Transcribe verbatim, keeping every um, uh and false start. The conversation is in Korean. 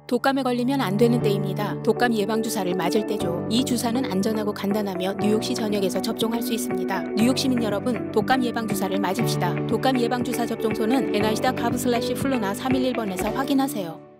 독감에 걸리면 안 되는 때입니다. 독감 예방주사를 맞을 때죠. 이 주사는 안전하고 간단하며 뉴욕시 전역에서 접종할 수 있습니다. 뉴욕 시민 여러분, 독감 예방주사를 맞읍시다. 독감 예방주사 접종소는 엔아이씨 닷 가브 슬래시 플루나 삼일일 번에서 확인하세요.